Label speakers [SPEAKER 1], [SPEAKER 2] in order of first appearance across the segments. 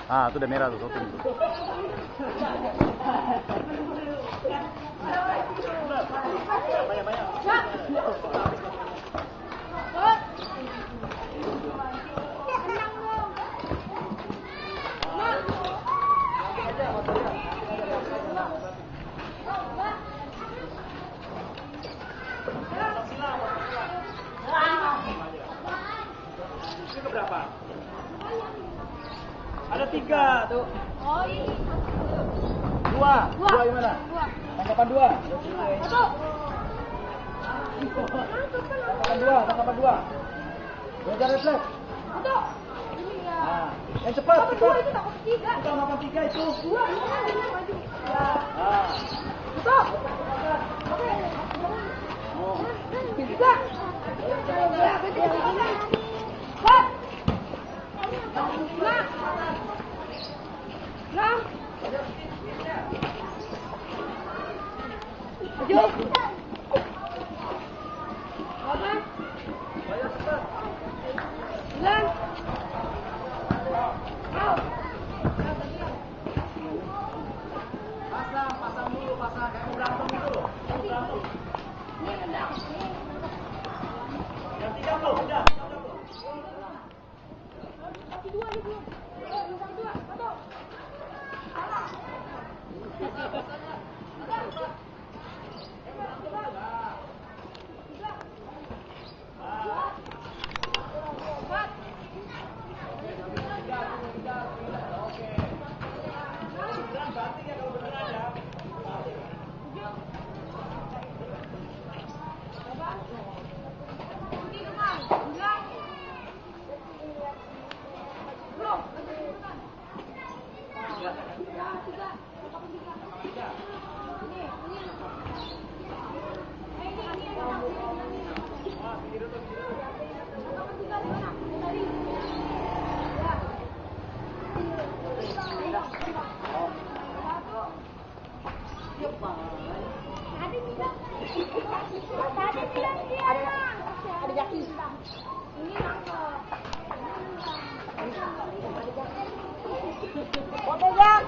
[SPEAKER 1] Ah, itu udah merah tuh, shooting.
[SPEAKER 2] Ini keberapa? Ada 3 tuh.
[SPEAKER 3] Oh ini.
[SPEAKER 2] 2 gimana? Tangkapan 2. Tangkapan 2. Belajar refleks. Nah, yang cepat.
[SPEAKER 3] Itu takut 3.
[SPEAKER 2] Kita makan 3 itu.
[SPEAKER 3] 2.
[SPEAKER 2] Nah.
[SPEAKER 3] Stop.
[SPEAKER 2] Oh.
[SPEAKER 3] 3.
[SPEAKER 2] Pasang dulu, kayak berantem dulu. Yang 3 belum, udah.
[SPEAKER 3] Ada jaki. Ini pegang.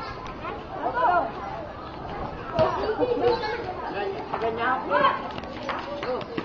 [SPEAKER 2] Agak nyampe. Tuh.